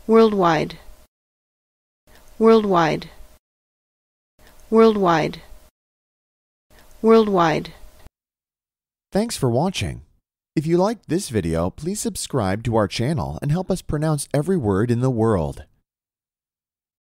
worldwide, worldwide, worldwide, worldwide. Thanks for watching. If you liked this video, please subscribe to our channel and help us pronounce every word in the world.